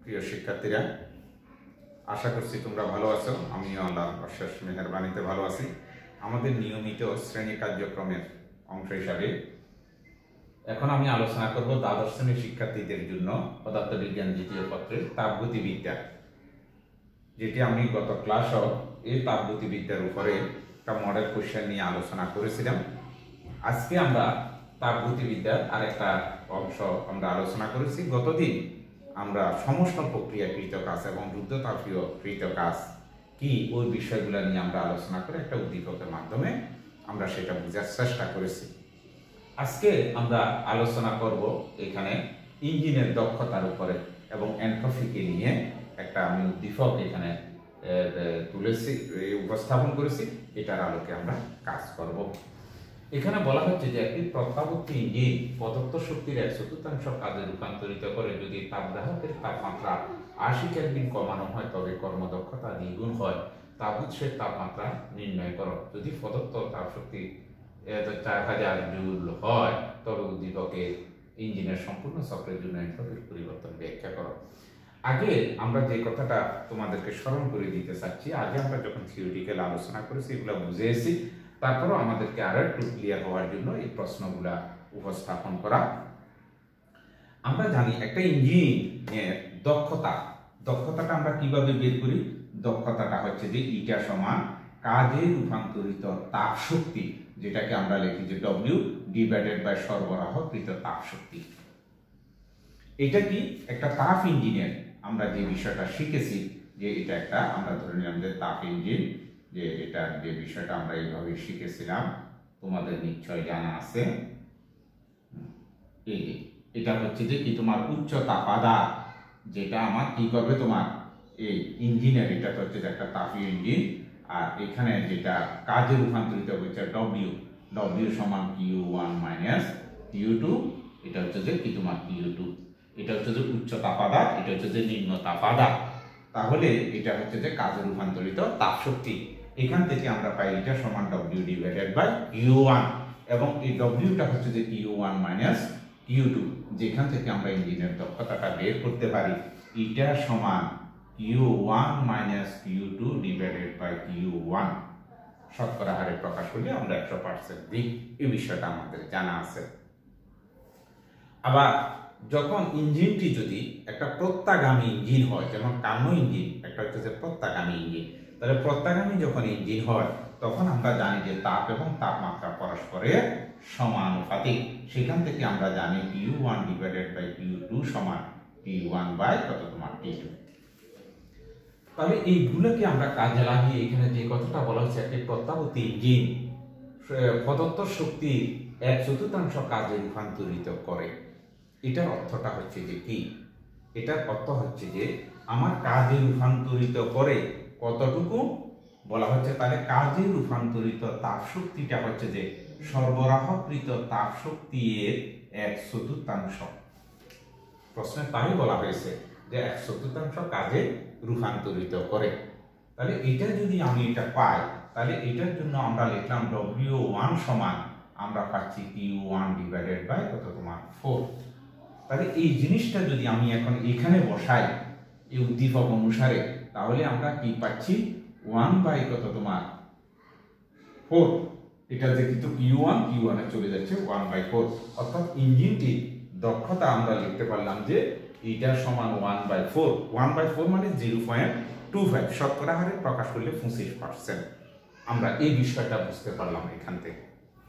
প্রিয় শিক্ষার্থীরা, আশা করছি তোমরা ভালো আছো। আমিও আল্লাহর অশেষ মেহেরবানিতে ভালো আছি। আমাদের নিয়মিত শ্রেণী কার্যক্রমের অংশ হিসাবে এখন আমি আলোচনা করব দ্বাদশ শ্রেণীর শিক্ষার্থীদের জন্য পদার্থবিজ্ঞান দ্বিতীয় পত্রের তাপগতিবিদ্যা, যেটি আমি গত ক্লাসও এই তাপগতিবিদ্যার উপরে একটা মডেল কোশ্চেন নিয়ে আলোচনা করেছিলাম। আজকে আমরা তাপগতিবিদ্যার আরেকটা অংশ আমরা আলোচনা করেছি। গতদিন আমরা সমস্ত প্রক্রিয়াকৃত কাজ এবং রুদ্ধতাপীয় কৃত কাজ কি ওই বিষয়গুলো নিয়ে আমরা আলোচনা করে একটা উদ্দীপকের মাধ্যমে আমরা সেটা বোঝার চেষ্টা করেছি। আজকে আমরা আলোচনা করব এখানে ইঞ্জিনের দক্ষতার উপরে এবং এন্ট্রপিকে নিয়ে একটা আমি উদ্দীপক এখানে তুলেছি, উপস্থাপন করেছি। এটার আলোকে আমরা কাজ করব। এখানে বলা হচ্ছে যে একটি প্রত্যাবর্তী ইঞ্জিন প্রদত্ত শক্তির 1/4 কাজে রূপান্তরিত করে যদি তাপগ্রাহকের তাপমাত্রা 80 কেলভিন কমানো হয় তবে কর্মদক্ষতা দ্বিগুণ হয়। তাপ উৎসের তাপমাত্রা নির্ণয় করো। যদি প্রদত্ত তাপশক্তি 4000 জুল হয় তবে উদ্দীপকের ইঞ্জিনের সম্পূর্ণ চক্রের জন্য এন্ট্রপির পরিবর্তন ব্যাখ্যা করো। আগে আমরা যে কথাটা তোমাদেরকে স্মরণ করে দিতে চাচ্ছি, আগে আমরা যখন থিওরিটিক্যাল আলোচনা করেছি এগুলো বুঝেছি, তারপরও আমাদেরকে আরো একটু ক্লিয়ার হওয়ার জন্য এই প্রশ্নগুলা উপস্থাপন করা। আমরা জানি একটা ইঞ্জিনের দক্ষতাটা আমরা কিভাবে বের করি। দক্ষতাটা হচ্ছে যে ইটা সমান কাজে রূপান্তরিত তাপ শক্তি, যেটাকে আমরা লিখি যে W ডিভাইডেড বাই সরবরাহকৃত তাপ শক্তি। এটা কি একটা তাপ ইঞ্জিনের আমরা যে বিষয়টা শিখেছি, যে এটা একটা আমরা ধরে নিলাম যে তাপ ইঞ্জিন, যে এটা যে বিষয়টা আমরা এইভাবে শিখেছিলাম তোমাদের নিশ্চয় জানা আছে। এই যে এটা হচ্ছে যে কি তোমার উচ্চ তাপাদা, যেটা আমার কি করবে তোমার এই ইঞ্জিনের, এটা হচ্ছে যে একটা তাপীয় ইঞ্জিন। আর এখানে যেটা কাজে রূপান্তরিত হচ্ছে W সমান Q1 মাইনাস Q2, এটা হচ্ছে যে কি তোমার Q2। এটা হচ্ছে যে উচ্চ তাপাদা, এটা হচ্ছে যে নিম্ন তাপাদা। তাহলে এটা হচ্ছে যে কাজে রূপান্তরিত তাপ শক্তি। এখান থেকে আমরা পাই এটা সমান W ডিভাইডেড বাই Q1, এবং এই Wটা হচ্ছে যে Q1 মাইনাস Q2, যেখান থেকে আমরা ইঞ্জিনের দক্ষতাটা বের করতে পারি এটা সমান Q1 minus Q2 divided by Q1। শতকরা হারে প্রকাশ করলে আমরা 100% দিই, এই বিষয়টা আমাদের জানা আছে। আবার যখন ইঞ্জিনটি যদি একটা প্রত্যাগামী ইঞ্জিন হয়, যেমন কার্নো ইঞ্জিন একটা হচ্ছে যে প্রত্যাগামী ইঞ্জিন, তাহলে প্রত্যাগামী যখন ইঞ্জিন হয় তখন আমরা জানি যে তাপ এবং তাপমাত্রা পরস্পরের সমানুপাতিক। সেখান থেকে আমরা জানি Q1 ডিভাইডেড বাই Q2 সমান T1 বাই কত তোমার T2। তাহলে এইগুলোকে আমরা কাজে লাগিয়ে এখানে যে কথাটা বলা হচ্ছে, একটি প্রত্যাবর্তী ইঞ্জিন প্রদত্ত শক্তির 1/4 কাজে রূপান্তরিত করে। এটার অর্থটা হচ্ছে যে কি, এটার অর্থ হচ্ছে যে আমার কাজে রূপান্তরিত করে কতটুকু বলা হচ্ছে, তাহলে কাজে রূপান্তরিত তাপ শক্তিটা হচ্ছে যে সরবরাহকৃত তাপ শক্তির 1/4। প্রশ্নে তাই বলা হয়েছে যে 1/4 কাজে রূপান্তরিত করে। তাহলে এটা যদি আমি এটা পাই, তাহলে এটার জন্য আমরা লিখলাম W1 সমান আমরা পাচ্ছি Q1 ডিভাইডেড বাই কত তোমার 4। তাহলে এই জিনিসটা যদি আমি এখন এখানে বসাই এই উদ্দীপক অনুসারে, তাহলে আমরা কি পাচ্ছি 1 বাই কত তোমার 4। এটা যে কিন্তু Q1 এ চলে যাচ্ছে 1 বাই 4, অর্থাৎ ইঞ্জিনটি দক্ষতা আমরা লিখতে পারলাম যে এটা সমান 1 বাই 4। 1 বাই 4 মানে 0.25, শতকরা হারে প্রকাশ করলে 25%। আমরা এই বিষয়টা বুঝতে পারলাম এখান থেকে।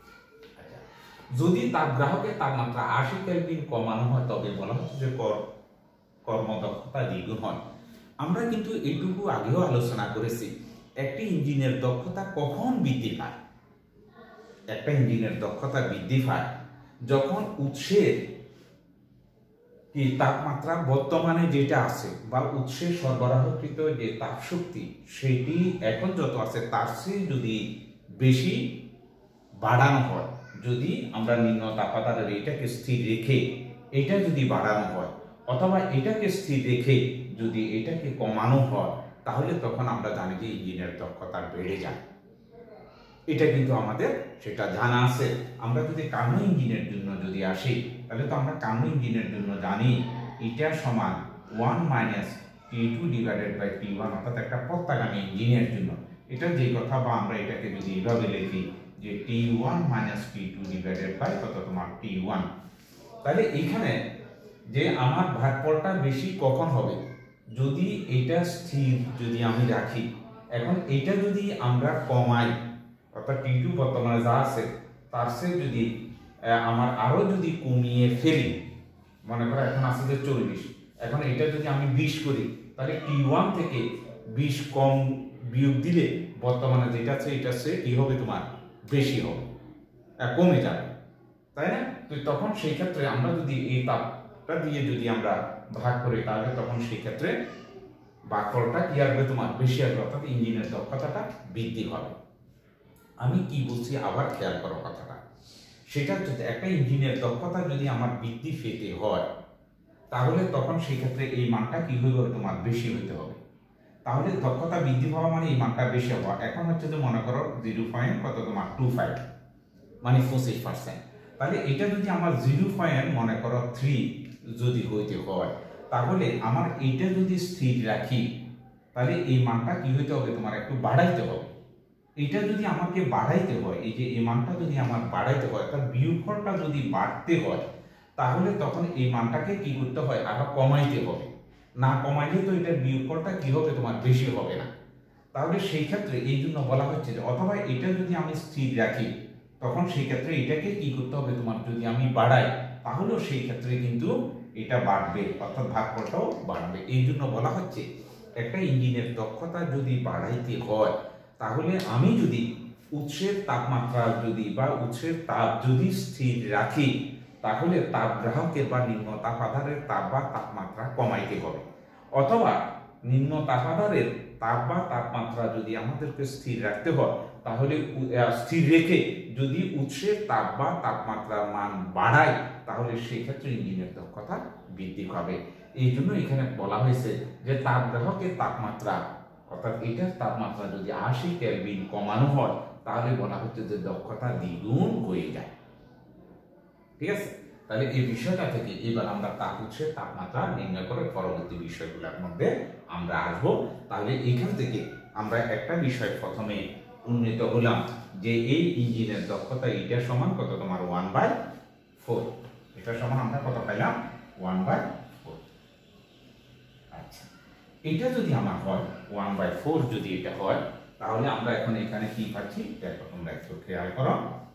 যদি তাপগ্রাহকের তাপমাত্রা 80 কেলভিন কমানো হয় তবে বলা হচ্ছে যে কর্মদক্ষতা দ্বিগুণ হয়। আমরা কিন্তু এইটুকু আগেও আলোচনা করেছি, একটি ইঞ্জিনের দক্ষতা কখন বৃদ্ধি পায়। একটা ইঞ্জিনের দক্ষতা বৃদ্ধি পায় যখন উৎসের কি তাপমাত্রা বর্তমানে যেটা আছে বা উৎসের সরবরাহকৃত যে তাপ শক্তি সেটি এখন যত আছে তার চেয়ে যদি বেশি বাড়ানো হয়, যদি আমরা নিম্ন তাপমাত্রার এটাকে স্থির রেখে এটা যদি বাড়ানো হয়, অথবা এটাকে স্থির রেখে যদি এটাকে কমানো হয়, তাহলে তখন আমরা জানি যে ইঞ্জিনের দক্ষতা বেড়ে যায়। এটা কিন্তু আমাদের সেটা জানা আছে। আমরা যদি কার্নো ইঞ্জিনের জন্য যদি আসি, তাহলে তো আমরা কার্নো ইঞ্জিনের জন্য জানি এটা সমান 1 minus T2 divided by T1, অর্থাৎ একটা প্রত্যাগামী ইঞ্জিনের জন্য। এটা যে কথা, বা আমরা এটাকে যদি এইভাবে লিখি যে T1 minus T2 divided by কত তোমার T1, তাহলে এখানে যে আমার ভাগফলটা বেশি কখন হবে, যদি এটা স্থির যদি আমি রাখি। এখন এটা যদি আমরা কমাই, অর্থাৎ T2 বর্তমানে যা আছে তার চেয়ে যদি আমার আরো যদি কমিয়ে ফেলি, মনে করো এখন আছে যে 40, এখন এটা যদি আমি 20 করি, তাহলে T1 থেকে 20 কম বিয়োগ দিলে বর্তমানে যেটা আছে এটা সে কি হবে তোমার বেশি হবে, কমে যাবে, তাই না? তো তখন সেই ক্ষেত্রে আমরা যদি এই তাপটা দিয়ে যদি আমরা ভাগ করি, তাহলে তখন সেই ক্ষেত্রে ভাগফলটা কি আসবে তোমার বেশি আসবে, অর্থাৎ ইঞ্জিনের দক্ষতাটা বৃদ্ধি হবে। আমি কি বলছি আবার খেয়াল করো কথাটা, সেটা যদি একটা ইঞ্জিনের দক্ষতা যদি আমার বৃদ্ধি পেতে হয়, তাহলে তখন সেই ক্ষেত্রে এই মানটা কি হইবে তোমার বেশি হইতে হবে। তাহলে দক্ষতা বৃদ্ধি হওয়া মানে এই মানটা বেশি হওয়া। এখন হচ্ছে যে মনে করো 0. কত তোমার 25 মানে 25%, তাহলে এটা যদি আমার 0. মনে করো 3 যদি হইতে হয়, তাহলে আমার এটা যদি স্থির রাখি, তাহলে এই মানটা কি হইতে হবে তোমার একটু বাড়াইতে হবে। এটা যদি আমাকে বাড়াইতে হয়, এই যে এই মানটা যদি আমার বাড়াইতে হয়, তার বিয়োগফলটা যদি বাড়তে হয়, তাহলে তখন এই মানটাকে কি করতে হয় আরো কমাইতে হবে। না কমাইলে তো এটার বিয়োগফলটা কি হবে তোমার বেশি হবে না। তাহলে সেই ক্ষেত্রে এই জন্য বলা হচ্ছে যে অথবা এটা যদি আমি স্থির রাখি, তখন সেই ক্ষেত্রে এটাকে কি করতে হবে তোমার যদি আমি বাড়াই, তাহলেও সেই ক্ষেত্রে কিন্তু এটা বাড়বে, অর্থাৎ ভাগফলটাও বাড়বে। এই জন্য বলা হচ্ছে একটা ইঞ্জিনের দক্ষতা যদি বাড়াইতে হয়, তাহলে আমি যদি উৎসের তাপমাত্রা যদি বা উৎসের তাপ যদি স্থির রাখি, তাহলে তাপ গ্রাহকের বা নিম্ন তাপাধারের তাপ বা তাপমাত্রা কমাইতে হবে। অথবা নিম্ন তাপাধারের তাপ বা তাপমাত্রা যদি আমাদেরকে স্থির রাখতে হয়, তাহলে স্থির রেখে যদি উৎসের তাপ বা তাপমাত্রার মান বাড়ায়, তাহলে সেই ক্ষেত্রে ইঞ্জিনের দক্ষতা বৃদ্ধি পাবে। এই জন্য এখানে বলা হয়েছে যে তাপ গ্রাহকের তাপমাত্রা, অর্থাৎ এটার তাপমাত্রা যদি 80 কেলভিন কমানো হয়, তাহলে বলা হচ্ছে যে দক্ষতা দ্বিগুণ হয়ে যায়। ঠিক আছে, তাহলে এই বিষয়টা থেকে এবার আমরা তাপ উৎসের তাপমাত্রা নির্ণয় করে পরবর্তী বিষয়গুলোর মধ্যে আমরা আসবো। তাহলে এখান থেকে আমরা একটা বিষয় প্রথমে উন্নীত হলাম যে এই ইঞ্জিনের দক্ষতা এটা সমান কত তোমার 1/4, এটা সমান আমরা কত পাইলাম 1/4। আচ্ছা, এটা যদি আমার হয় 1/4, যদি এটা হয়, তাহলে আমরা এখন এখানে কি পাচ্ছি দেখো, তোমরা একটু খেয়াল করো।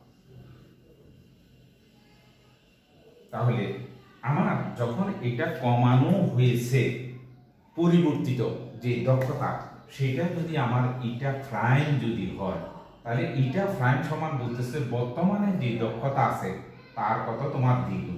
তাহলে আমার যখন এটা কমানো হয়েছে, পরিবর্তিত যে দক্ষতা, সেটা যদি আমার ইটা প্রাইম যদি হয়, তাহলে ইটা প্রাইম সমান বলতেছে বর্তমানে যে দক্ষতা আছে তার কত তোমার দ্বিগুণ,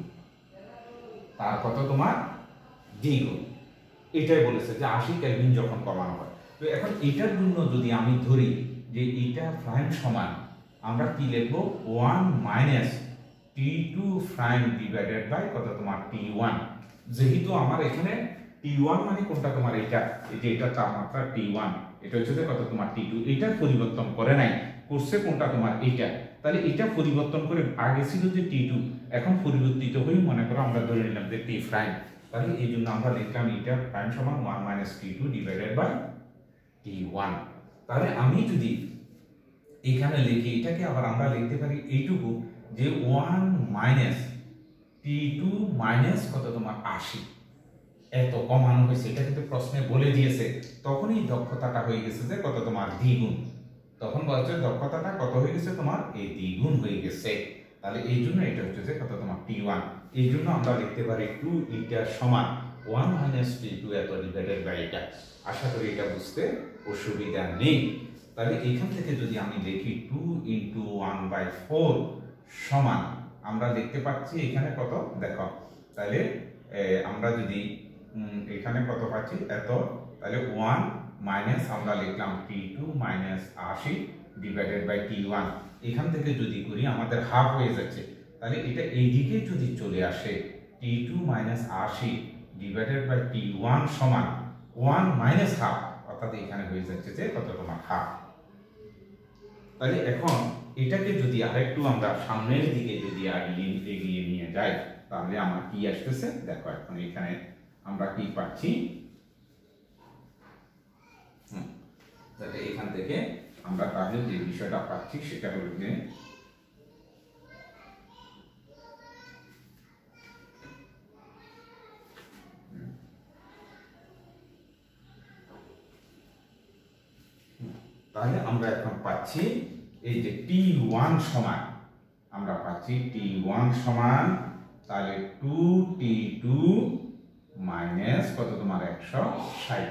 তার কত তোমার দ্বিগুণ। এটাই বলেছে যে 80 কেলভিন যখন কমানো হয়। তো এখন এটার জন্য যদি আমি ধরি যে ইটা প্রাইম সমান, আমরা কি লিখবো 1 minus T2 prime divided by কত তোমার T1। যেহেতু আমার এখানে T1 মানে কোনটা তোমার এটা, এই যে এটা তাপমাত্রা T1, এটা হচ্ছে কত তোমার T2, এটা পরিবর্তন করে নাই, করছে কোনটা তোমার এটা। তাহলে এটা পরিবর্তন করে আগে ছিল যে T2, এখন পরিবর্তিত হয়ে মনে করো আমরা ধরে নিলাম যে T প্রাইম। তাহলে এই জন্য আমরা লিখলাম এটা প্রাইম সমান 1 minus T2 divided by T1। তাহলে আমি যদি এখানে লিখি, এটাকে আবার আমরা লিখতে পারি এইটুকু যে 1 মাইনাস T2 মাইনাস কত তোমার 80, এত কমানো হয়েছে। এটা কিন্তু প্রশ্নে বলে দিয়েছে, তখনই দক্ষতাটা হয়ে গেছে যে কত তোমার দ্বিগুণ। তখন বলছে দক্ষতাটা কত হয়ে গেছে তোমার এই দ্বিগুণ হয়ে গেছে। তাহলে এই জন্য এটা হচ্ছে যে কত তোমার T1। এই জন্য আমরা লিখতে পারি 2 এটা সমান 1 মাইনাস T2 এত ডিভাইডেড বাই এটা। আশা করি এটা বুঝতে অসুবিধা নেই। তাহলে এখান থেকে যদি আমি লিখি 2 ইন্টু 1/4 সমান, আমরা দেখতে পাচ্ছি এখানে কত দেখো, তাহলে আমরা যদি এখানে কত পাচ্ছি এত, তাহলে 1 মাইনাস আমরা লিখলাম T2 minus 80 divided by T1। এখান থেকে যদি করি আমাদের হাফ হয়ে যাচ্ছে, তাহলে এটা এইদিকে যদি চলে আসে T2 minus 80 divided by T1 সমান 1 মাইনাস হাফ, অর্থাৎ এখানে হয়ে যাচ্ছে যে কত তোমার হাফ। তাহলে এখন এটাকে যদি আরেকটু আমরা সামনের দিকে যদি এগিয়ে নিয়ে যাই, তাহলে আমার কি আসতেছে দেখো। এখন এখানে আমরা কি পাচ্ছি, তাহলে এখান থেকে আমরা তাহলে যে বিষয়টা পাচ্ছি সেটা হলো যে তাহলে আমরা এখন পাচ্ছি এই যে T1 সমান, আমরা পাচ্ছি T1 সমান তাহলে 2T2 মাইনাস কত তোমার 160।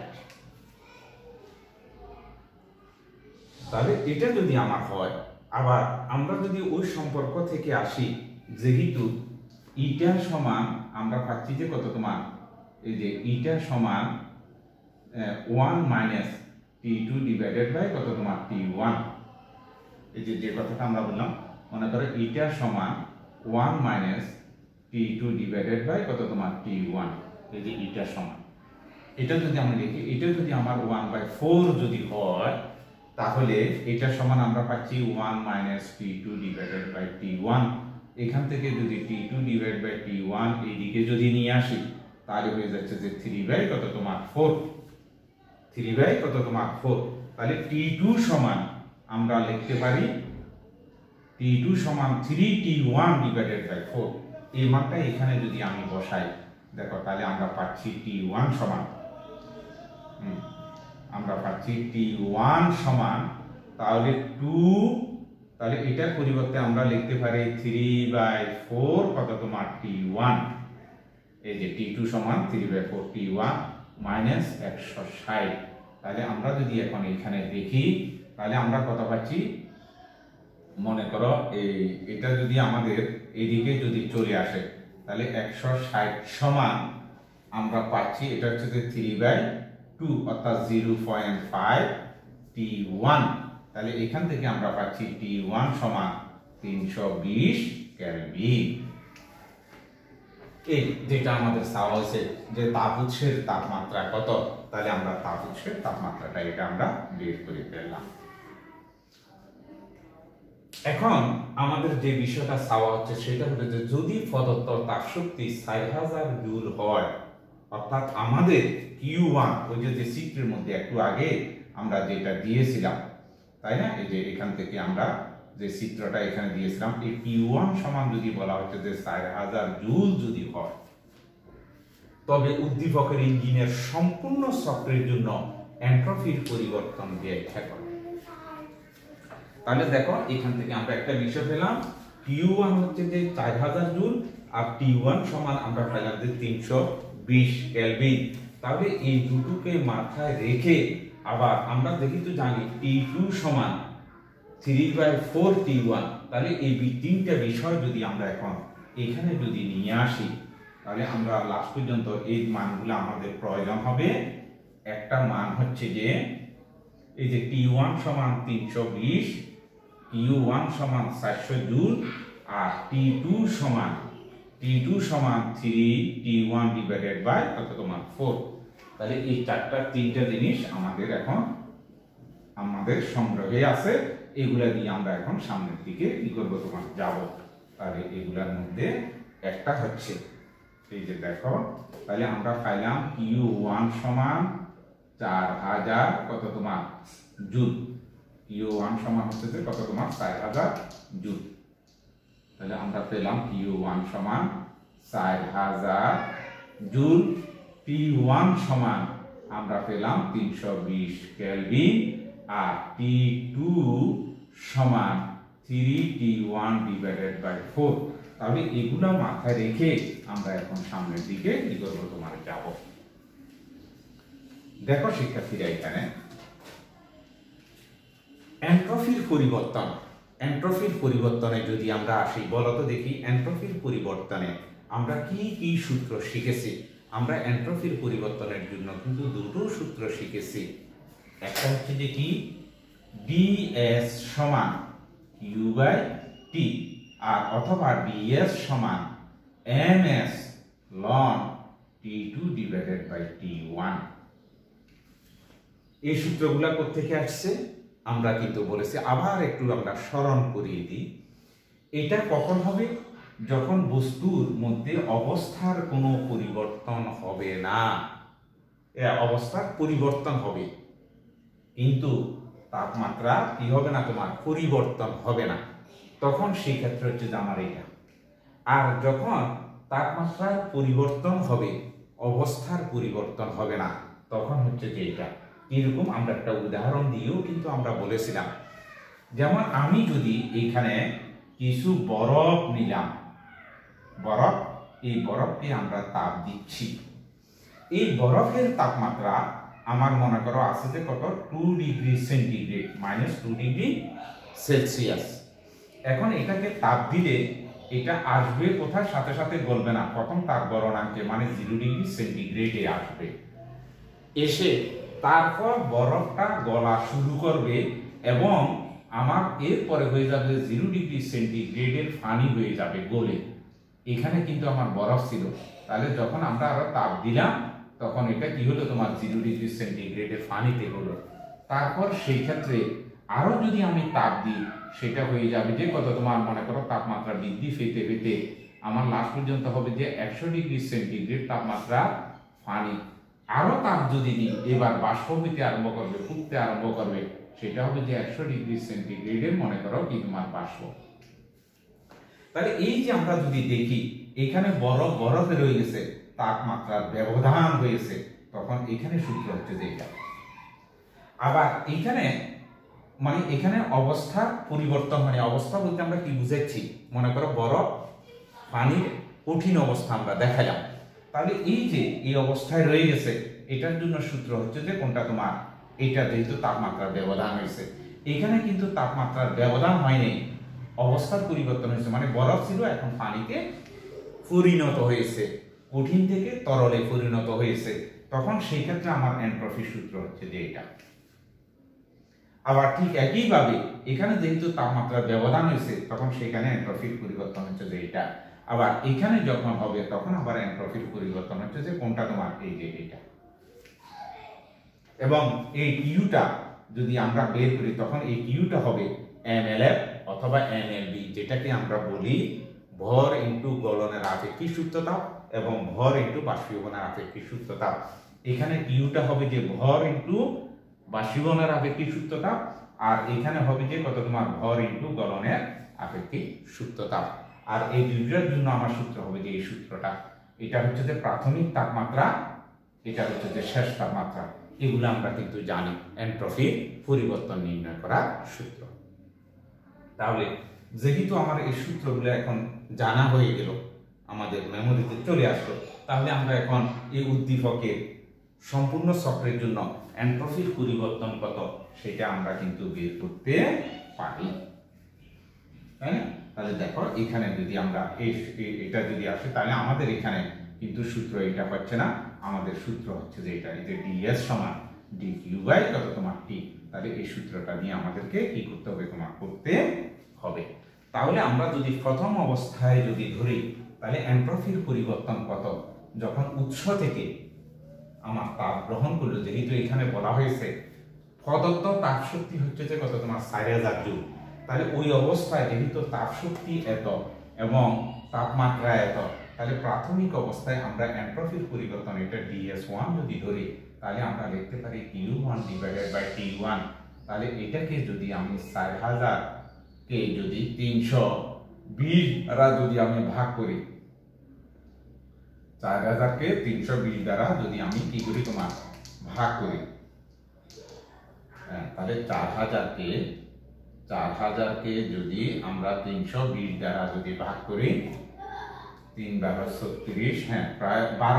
তাহলে এটা যদি আমার হয়, আবার আমরা যদি ওই সম্পর্ক থেকে আসি, যেহেতু ইটা সমান আমরা পাচ্ছি যে কত তোমার এই যে ইটা সমান 1 মাইনাস T2 ডিভাইডেড বাই কত তোমার T1, এই যে কথাটা আমরা বললাম, মনে করো ইটা সমান 1 মাইনাস T2 ডিভাইডেড বাই কত তোমার T1, এই যে ইটা সমান, এটা যদি আমরা লিখি, এটা যদি আমার 1/4 যদি হয়, তাহলে এটা সমান আমরা পাচ্ছি 1 minus T2 divided by T1। এখান থেকে যদি T2 ডিভাইড বাই T1 এইদিকে যদি নিয়ে আসি, তাহলে হয়ে যাচ্ছে যে 3 বাই কত তোমার 4, 3 বাই কত তোমার 4। তাহলে T2 সমান আমরা লিখতে পারি T2 সমান 3T1 ডিভাইডেড বাই 4। এই মানটা এখানে যদি আমি বসাই, দেখো তাহলে আমরা পাচ্ছি T1 সমান, আমরা পাচ্ছি T1 সমান তাহলে 2, তাহলে এটার পরিবর্তে আমরা লিখতে পারি 3/4 কত তোমার T1, এই যে T2 সমান 3/4 T1 মাইনাস 160। তাহলে আমরা যদি এখন এখানে দেখি, তাহলে আমরা কত পাচ্ছি, মনে করো এটা যদি আমাদের এদিকে যদি চলে আসে, তাহলে 160 সমান আমরা পাচ্ছি এটা হচ্ছে যে 3/2 অর্থাৎ 0.5 T1। তাহলে এখান থেকে আমরা পাচ্ছি T1 সমান 320 কেলভিন। এই যেটা আমাদের চাওয়া হয়েছে যে তাপ উৎসের তাপমাত্রা কত, তাহলে আমরা তাপ উৎসের তাপমাত্রাটা এটা আমরা বের করে ফেললাম। এখন আমাদের যে বিষয়টা চাওয়া হচ্ছে সেটা হলো যে যদি প্রদত্ত তাপশক্তি 4000 জুল হয়, অর্থাৎ আমাদের Q1 ওই যে চিত্রের মধ্যে একটু আগে আমরা যেটা দিয়েছিলাম, তাই না, এই যে এখান থেকে আমরা যে চিত্রটা এখানে দিয়েছিলাম, এই Q1 সমান যদি বলা হচ্ছে যে 4000 জুল যদি হয়, তবে উদ্দীপকের ইঞ্জিনের সম্পূর্ণ চক্রের জন্য এন্ট্রপির পরিবর্তন ব্যাখ্যা করে। তাহলে দেখো এখান থেকে আমরা একটা বিষয় পেলাম, Q1 হচ্ছে যে 4000 জুল আর T1 সমান আমরা পেলাম যে 320 কেলভিন। তাহলে এই দুটোকে মাথায় রেখে আবার আমরা যেহেতু জানি T2 সমান 3/4 T1, তাহলে এই তিনটা বিষয় যদি আমরা এখন এখানে যদি নিয়ে আসি, তাহলে আমরা লাস্ট পর্যন্ত এই মানগুলো আমাদের প্রয়োজন হবে। একটা মান হচ্ছে যে এই যে T1 সমান 320, Q1 সমান 400 জুল আর T2 সমান 3T1 ডিভাইডেড বাই কত তোমার 4। তাহলে এই তিনটা জিনিস আমাদের এখন আমাদের সংগ্রহে আছে, এগুলা দিয়ে আমরা এখন সামনের দিকে কি করব তোমার যাব। তাহলে এগুলার মধ্যে একটা হচ্ছে এই যে দেখো, তাহলে আমরা পাইলাম Q1 সমান 4000 কত তোমার জুল, Q1 সমান হচ্ছে যে কত তোমার 4000 জুল। তাহলে আমরা পেলাম Q1 সমান 4000 জুল, T1 সমান আমরা পেলাম 320 কেলভিন আর T2 সমান 3T1 ডিভাইডেড বাই 4। তাহলে এগুলা মাথায় রেখে আমরা এখন সামনের দিকে কি করব তোমার যাব। দেখো শিক্ষার্থীরা, এখানে এন্ট্রপির পরিবর্তন, এন্ট্রপির পরিবর্তনে যদি আমরা আসি, বলতো দেখি এন্ট্রপির পরিবর্তনে আমরা কি কি সূত্র শিখেছি। আমরা এন্ট্রপির পরিবর্তনের জন্য কিন্তু দুটো সূত্র শিখেছি। একটা হচ্ছে যে কি DS সমান Q/T আর অথবা DS সমান MS ln T2 divided by T1। এই সূত্রগুলো কোথা থেকে আসছে আমরা কিন্তু বলেছি, আবার একটু আমরা স্মরণ করিয়ে দিই। এটা কখন হবে, যখন বস্তুর মধ্যে অবস্থার কোনো পরিবর্তন হবে না, অবস্থার পরিবর্তন হবে কিন্তু তাপমাত্রা কি হবে না, তোমার পরিবর্তন হবে না, তখন সেই ক্ষেত্রে হচ্ছে যে আমার এটা। আর যখন তাপমাত্রার পরিবর্তন হবে, অবস্থার পরিবর্তন হবে না, তখন হচ্ছে যে এটা। এরকম আমরা একটা উদাহরণ দিয়েও কিন্তু আমরা বলেছিলাম, যেমন আমি যদি এখানে কিছু বরফ নিলাম, বরফ, এই বরফকে আমরা তাপ দিচ্ছি, এই বরফের তাপমাত্রা আমার মনে করো আছে যে কত, 2 ডিগ্রি সেন্টিগ্রেড, -2 ডিগ্রি সেলসিয়াস। এখন এটাকে তাপ দিলে এটা আসবে কোথায়, সাথে সাথে গলবে না, প্রথম তাপ গলনাঙ্কে মানে 0 ডিগ্রি সেন্টিগ্রেডে আসবে, এসে তারপর বরফটা গলা শুরু করবে এবং আমার এরপরে হয়ে যাবে 0 ডিগ্রি সেন্টিগ্রেডের পানি হয়ে যাবে গলে। এখানে কিন্তু আমার বরফ ছিল, তাহলে যখন আমরা আরো তাপ দিলাম তখন এটা কি হলো, তোমার 0 ডিগ্রি সেন্টিগ্রেডের পানিতে হলো। তারপর সেই ক্ষেত্রে আরো যদি আমি তাপ দিই, সেটা হয়ে যাবে যে কত, তোমার মনে করো তাপমাত্রা বৃদ্ধি পেতে পেতে আমার লাস্ট পর্যন্ত হবে যে 100 ডিগ্রি সেন্টিগ্রেড তাপমাত্রা পানি। আরো তাপ যদি দিই, এবার বাষ্প হইতে আরম্ভ করবে, ফুটতে আরম্ভ করবে, সেটা হবে যে 100 ডিগ্রি সেন্টিগ্রেডের মনে করো কি তোমার বাষ্প। তাহলে এই যে আমরা যদি দেখি এখানে বরফে রয়ে গেছে, তাপমাত্রার ব্যবধান হয়েছে, তখন এখানে সূত্র হচ্ছে যে এটা। আবার এখানে মানে এখানে অবস্থার পরিবর্তন, মানে অবস্থা বলতে আমরা কি বুঝাচ্ছি, মনে করো বরফ পানির কঠিন অবস্থা আমরা দেখালাম, তাহলে এই যে এই অবস্থায় রয়ে গেছে, এটার জন্য সূত্র হচ্ছে যে কোনটা, তোমার এটা, যেহেতু তাপমাত্রার ব্যবধান হয়েছে। এখানে কিন্তু তাপমাত্রার ব্যবধান হয়নি, অবস্থার পরিবর্তন হয়েছে, মানে বরফ ছিল এখন পানিতে পরিণত হয়েছে, কঠিন থেকে তরলে পরিণত হয়েছে, তখন সেই ক্ষেত্রে আমার এন্ট্রপির সূত্র হচ্ছে যে এটা। আবার ঠিক একইভাবে এখানে যেহেতু তাপমাত্রার ব্যবধান হয়েছে, তখন সেখানে এন্ট্রপির পরিবর্তন হচ্ছে যে এটা। আবার এখানে যখন হবে তখন আবার এন্ট্রপির পরিবর্তন হচ্ছে যে কোনটা, তোমার এই যে এটা। এবং এই কিউটা যদি আমরা বের করি, তখন এই কিউটা হবে mLF অথবা mLB, যেটাকে আমরা বলি ভর ইনটু গলনের আপেক্ষিক সূত্রতাপ এবং ভর ইনটু বাষ্পীভবনের আপেক্ষিক সূত্রতাপ। এখানে কিউটা হবে যে ভর ইনটু বাষ্পীভবনের আপেক্ষিক সূত্রতাপ, আর এখানে হবে যে কত, তোমার ভর ইনটু গলনের আপেক্ষিক সূত্রতাপ। আর এই দুইটার জন্য আমার সূত্র হবে যে এই সূত্রটা, এটা হচ্ছে যে প্রাথমিক তাপমাত্রা, এটা হচ্ছে যে শেষ তাপমাত্রা। এগুলো আমরা কিন্তু জানি এন্ট্রপির পরিবর্তন নির্ণয় করার সূত্র। তাহলে যেহেতু আমার এই সূত্রগুলো এখন জানা হয়ে গেল, আমাদের মেমোরিতে চলে আসলো, তাহলে আমরা এখন এই উদ্দীপকের সম্পূর্ণ চক্রের জন্য এন্ট্রপির পরিবর্তন কত সেটা আমরা কিন্তু বের করতে পারি, তাই না? তাহলে দেখো এখানে যদি আমরা এটা যদি আসে, তাহলে আমাদের এখানে কিন্তু সূত্র এটা হচ্ছে না, আমাদের সূত্র হচ্ছে যে এটা, এই যে ds সমান dq বাই কত, তোমার t। তাহলে এই সূত্রটা নিয়ে আমাদেরকে কি করতে হবে, তোমার করতে হবে। তাহলে আমরা যদি প্রথম অবস্থায় যদি ধরি, তাহলে এন্ট্রপির পরিবর্তন কত, যখন উৎস থেকে আমার তাপ গ্রহণ করলো, যেহেতু এখানে বলা হয়েছে প্রদত্ত তাপ শক্তি হচ্ছে যে কত, তোমার 4000 জুল। তাহলে ওই অবস্থায় যেহেতু তাপ শক্তি এত এবং তাপমাত্রা এত, তাহলে প্রাথমিক অবস্থায় আমরা এন্ট্রপির পরিবর্তন এটা ds1 যদি ধরি, তাহলে আমরা লিখতে পারি q1 ডিভাইডেড বাই t1। তাহলে এটাকে যদি আমি 4000 কে যদি 320 দ্বারা যদি আমি ভাগ করি, 4000 কে 320 দ্বারা যদি আমি কি করি, তোমার ভাগ করি, তাহলে 4000 কে যদি আমরা 320 দ্বারা যদি ভাগ করি, 3×36, হ্যাঁ প্রায়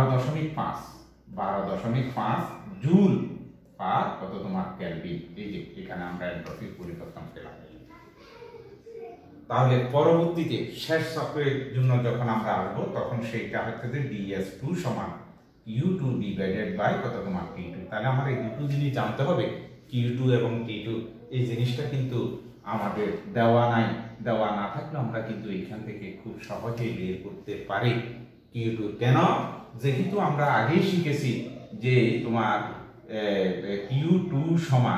12.5 জুল পার কত, তোমার কেলভিন। এই যে এখানে আমরা এন্ট্রপির পরিবর্তন পেলাম। তাহলে পরবর্তীতে শেষ চক্রের জন্য যখন আমরা আসবো, তখন সেইটা হচ্ছে যে ds2 সমান q2 ডিভাইডেড বাই কত, তোমার t2। তাহলে আমার এই দুটো জিনিস জানতে হবে, q2 এবং t2। এই জিনিসটা কিন্তু আমাদের দেওয়া নাই, দেওয়া না থাকলে আমরা কিন্তু এখান থেকে খুব সহজেই বের করতে পারি q2। কেন, যেহেতু আমরা আগেই শিখেছি যে তোমার q2 সমান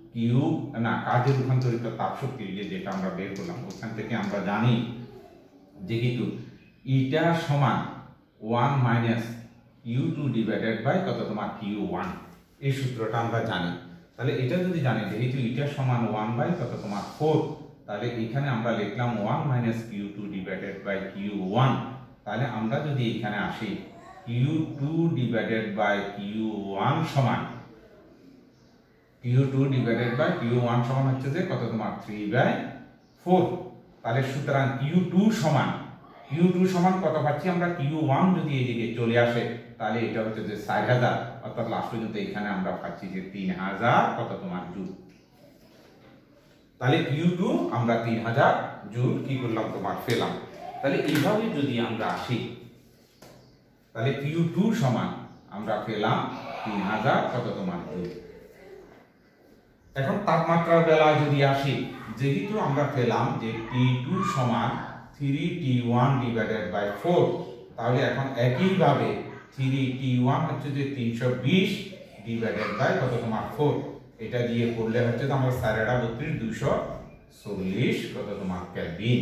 কাজে রূপান্তরিত তাপ শক্তি, যেটা আমরা বের করলাম ওখান থেকে আমরা জানি যেহেতু ইটা সমান 1 মাইনাস u2 ডিভাইডেড বাই কত তোমার q1, এই সূত্রটা আমরা জানি। তাহলে এটা যদি জানি যেহেতু ইটা সমান 1 বাই কত তোমার 4, তাহলে এখানে আমরা লিখলাম 1 minus q2 divided by q1। তাহলে আমরা যদি এখানে আসি q2 ডিভাইডেড বাই q1 সমান q2 ডিভাইডেড বাই q1 সমান হচ্ছে যে কত তোমার 3/4। তাহলে সুতরাং q2 সমান কত পাচ্ছি আমরা, q1 যদি এদিকে চলে আসে তাহলে এটা হচ্ছে যে 4000, অর্থাৎ লাস্ট পর্যন্ত এখানে আমরা পাচ্ছি যে 3000 কত তোমার জুল। তাহলে q2 আমরা 3000 জুল কি করলাম তোমার পেলাম। তাহলে এইভাবে যদি আমরা আসি তাহলে q2 সমান আমরা পেলাম 3000 কত তোমার জুল। এখন তাপমাত্রার বেলায় যদি আসি, যেহেতু আমরা পেলাম যে T2 সমান 3T1 ডিভাইডেড বাই 4, তাহলে এখন একইভাবে 3T1 হচ্ছে যে 320 ডিভাইডেড বাই কত তোমার 4, এটা দিয়ে করলে হচ্ছে তো আমরা 432 240 কত তোমার কেলভিন।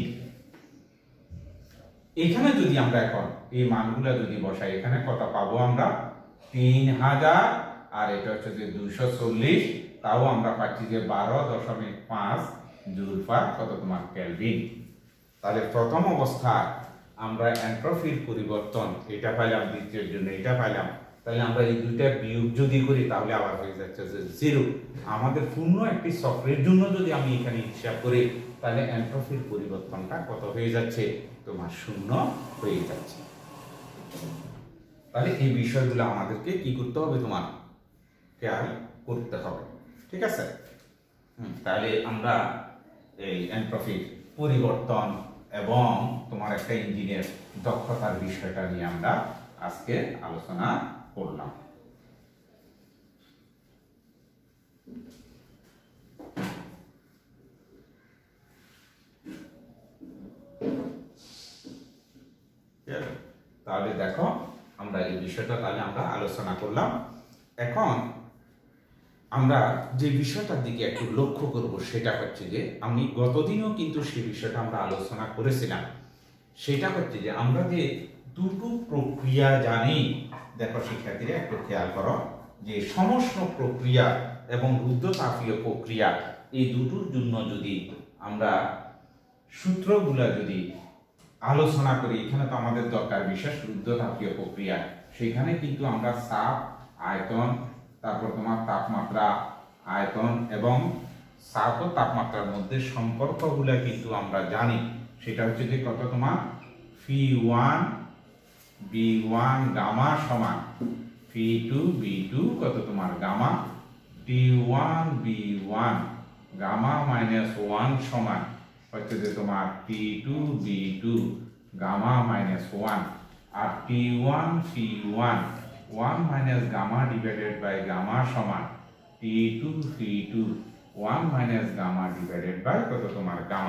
এখানে যদি আমরা এখন এই মানগুলো যদি বসাই, এখানে কত পাবো আমরা 3000, আর এটা হচ্ছে যে 240, তাও আমরা পাচ্ছি যে 12.5 জুল পার কত তোমার কেলভিন। তাহলে প্রথম অবস্থায় আমরা এন্ট্রপির পরিবর্তন এটা পাইলাম, দ্বিতীয়ের জন্য এটা পাইলাম। তাহলে আমরা এই দুইটা বিয়োগ যদি করি তাহলে আবার হয়ে যাচ্ছে যে 0। আমাদের পূর্ণ একটি চক্রের জন্য যদি আমি এখানে হিসাব করি তাহলে এন্ট্রপির পরিবর্তনটা কত হয়ে যাচ্ছে তোমার 0 হয়ে যাচ্ছে। তাহলে এই বিষয়গুলো আমাদেরকে কি করতে হবে, তোমার খেয়াল করতে হবে, ঠিক আছে। তাহলে আমরা এই এন্ট্রপির পরিবর্তন এবং তোমার একটা ইঞ্জিনের দক্ষতার বিষয়টা নিয়ে আমরা আজকে আলোচনা করলাম। তাহলে দেখো আমরা এই বিষয়টা তাহলে আমরা আলোচনা করলাম। এখন আমরা যে বিষয়টার দিকে একটু লক্ষ্য করব সেটা হচ্ছে যে আমি গতদিনও কিন্তু সেই বিষয়টা আমরা আলোচনা করেছিলাম। সেটা হচ্ছে যে আমরা যে দুটো প্রক্রিয়া জানি, দেখো শিক্ষার্থীরা একটু খেয়াল করো যে সমষ্ণ প্রক্রিয়া এবং রুদ্ধতাপীয় প্রক্রিয়া, এই দুটোর জন্য যদি আমরা সূত্রগুলা যদি আলোচনা করি, এখানে তো আমাদের দরকার বিশেষ রুদ্ধতাপীয় প্রক্রিয়া। সেখানে কিন্তু আমরা চাপ, আয়তন, তারপর তোমার তাপমাত্রা, আয়তন এবং চাপ ও তাপমাত্রার মধ্যে সম্পর্কগুলা কিন্তু আমরা জানি। সেটা হচ্ছে যে কত তোমার P1 B1 গামা সমান P2 B2 কত তোমার gamma, T1 B1 gamma minus 1 সমান হচ্ছে যে তোমার T2 B2 গামা মাইনাস 1, আর T1 C1 1 minus gamma divided by gamma সমান T2 C2 1 minus gamma divided by কত তোমার গামা।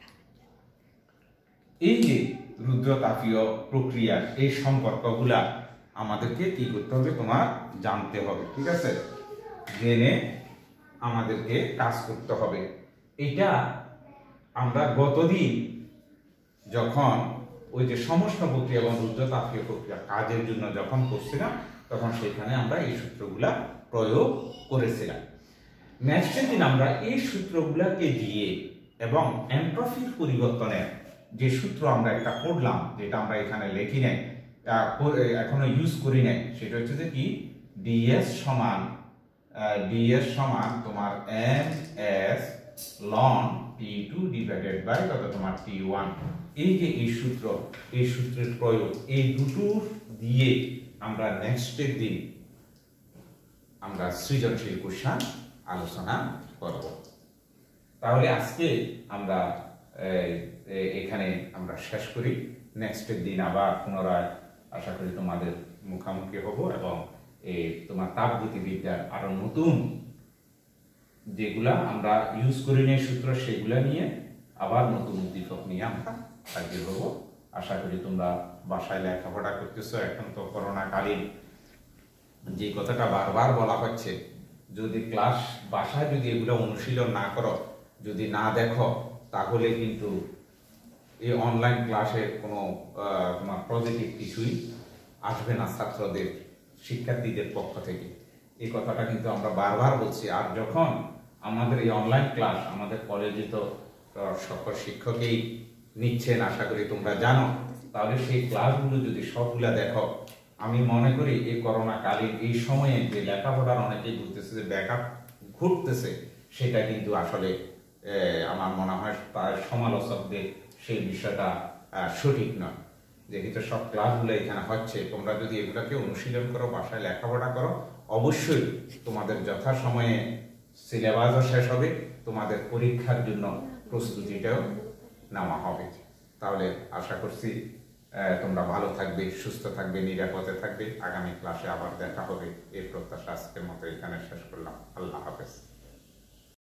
এই যে রুদ্রতাপীয় প্রক্রিয়ার এই সম্পর্কগুলা আমাদেরকে কি করতে হবে, তোমার জানতে হবে, ঠিক আছে, জেনে আমাদেরকে কাজ করতে হবে। এটা আমরা গতদিন যখন ওই যে সমষ্ণ প্রক্রিয়া এবং রুদ্রতাপীয় প্রক্রিয়া কাজের জন্য যখন করছিলাম তখন সেখানে আমরা এই সূত্রগুলা প্রয়োগ করেছিলাম। নেক্সট দিন আমরা এই সূত্রগুলাকে দিয়ে এবং এন্ট্রপির পরিবর্তনের যে সূত্র আমরা একটা পড়লাম, যেটা আমরা এখানে লিখি নাই, এখনো ইউজ করি নাই, সেটা হচ্ছে যে কি ds সমান তোমার ms ln T2 divided by কত তোমার T1। এই যে এই সূত্রের প্রয়োগ, এই দুটোর দিয়ে আমরা নেক্সট দিন আমরা সৃজনশীল কোশ্চেন আলোচনা করব। তাহলে আজকে আমরা এখানে আমরা শেষ করি। নেক্সট দিন আবার পুনরায় আশা করি তোমাদের মুখোমুখি হব এবং তোমার তাপগতিবিদ্যার আরো নতুন যেগুলা আমরা ইউজ করি নাই সূত্র, সেগুলা নিয়ে আবার নতুন উদ্দীপক নিয়ে আমরা হাজির হব। আশা করি তোমরা বাসায় লেখাপড়া করতেছো। এখন তো করোনাকালীন যে কথাটা বারবার বলা হচ্ছে, যদি ক্লাস বাসায় যদি এগুলো অনুশীলন না করো, যদি না দেখো, তাহলে কিন্তু এই অনলাইন ক্লাসে কোনো তোমার পজিটিভ কিছুই আসবে না ছাত্রদের, শিক্ষার্থীদের পক্ষ থেকে। এই কথাটা কিন্তু আমরা বারবার বলছি। আর যখন আমাদের এই অনলাইন ক্লাস আমাদের কলেজে তো সকল শিক্ষকেই নিচ্ছেন, আশা করি তোমরা জানো, তাহলে সেই ক্লাসগুলো যদি সবগুলা দেখো, আমি মনে করি এই করোনাকালীন এই সময়ে যে লেখাপড়ার অনেকেই বলতেছে যে ব্যাকআপ ঘুরতেছে, সেটা কিন্তু আসলে আমার মনে হয় তার সমালোচকদের সেই বিষয়টা সঠিক নয়। যেহেতু সব ক্লাসগুলো এখানে হচ্ছে, তোমরা যদি এগুলোকে অনুশীলন করো, বাসায় লেখাপড়া করো, অবশ্যই তোমাদের যথাসময়ে সিলেবাসও শেষ হবে, তোমাদের পরীক্ষার জন্য প্রস্তুতিটাও নেওয়া হবে। তাহলে আশা করছি তোমরা ভালো থাকবে, সুস্থ থাকবে, নিরাপদে থাকবে। আগামী ক্লাসে আবার দেখা হবে, এই প্রত্যাশা আজকের মতো এখানে শেষ করলাম। আল্লাহ হাফেজ।